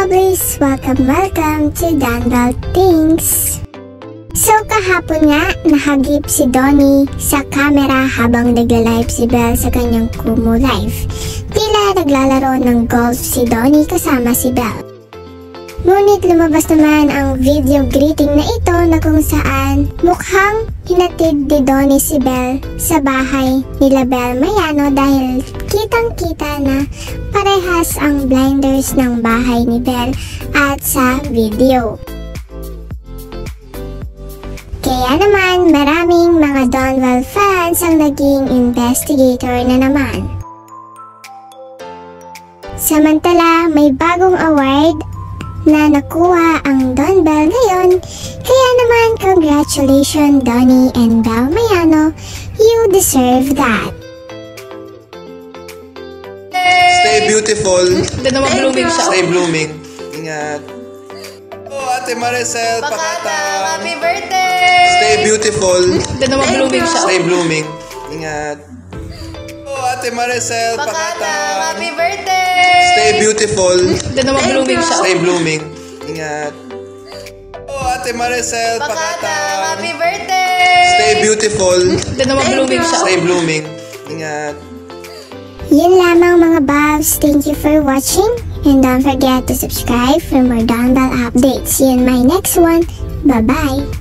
lovelies! Welcome to DONNY Things! So kahapon nga, nahagip si Donny sa camera habang nagla-live si Belle sa kanyang Kumu Live. Tila naglalaro ng golf si Donny kasama si Belle. Ngunit lumabas naman ang video greeting na ito na kung saan mukhang hinatid ni Donny si Belle sa bahay nila Belle Mayano dahil kitang-kita na parehas ang blinders ng bahay ni Belle at sa video. Kaya naman maraming mga Donny fans ang naging investigator na naman. Samantala may bagong award na nakuha ang Don Belle ngayon, kaya naman congratulations Donny and Belle Mayano, you deserve that. Stay beautiful. Hindi naman blooming siya. Stay blooming. Ingat. Oh, Ate Maricel, Pakata. Happy birthday! Stay beautiful. Hindi naman blooming siya. Stay blooming. Ingat. Oh, Ate Maricel, Pakata. Happy birthday! Stay beautiful. Hindi naman blooming siya. Stay blooming. Ingat. Oh, Ate Maricel, Pakata. Happy birthday! Stay beautiful. Hindi naman blooming siya. Stay blooming. Ingat. Yun lamang mga Babs, thank you for watching and don't forget to subscribe for more Don Belle updates. See you in my next one. Bye bye!